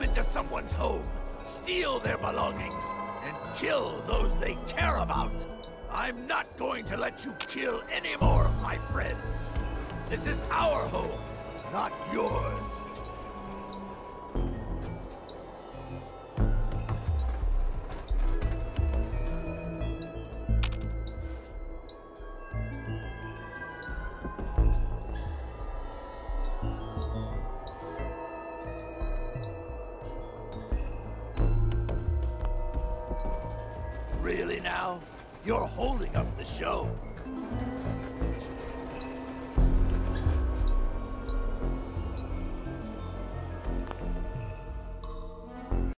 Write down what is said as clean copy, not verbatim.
into someone's home, steal their belongings, and kill those they care about. I'm not going to let you kill any more of my friends. This is our home, not yours. Really now? You're holding up the show.